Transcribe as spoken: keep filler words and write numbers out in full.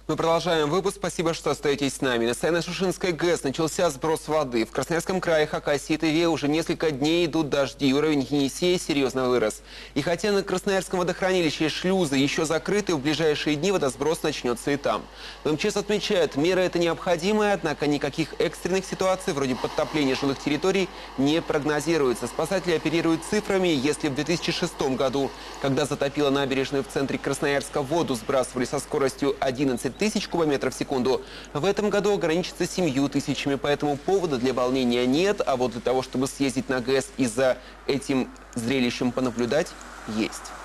Мы продолжаем выпуск. Спасибо, что остаетесь с нами. На Саяно-Шушенской ГЭС начался сброс воды. В Красноярском крае, Хакасии и Тыве уже несколько дней идут дожди. Уровень Енисея серьезно вырос. И хотя на Красноярском водохранилище шлюзы еще закрыты, в ближайшие дни водосброс начнется и там. В МЧС отмечают, мера это необходимая, однако никаких экстренных ситуаций, вроде подтопления жилых территорий, не прогнозируется. Спасатели оперируют цифрами. Если в две тысячи шестом году, когда затопило набережную в центре Красноярска, воду сбрасывали со скоростью одиннадцать тысяч кубометров в секунду, в этом году ограничится семью тысячами, поэтому повода для волнения нет, а вот для того, чтобы съездить на ГЭС и за этим зрелищем понаблюдать, есть.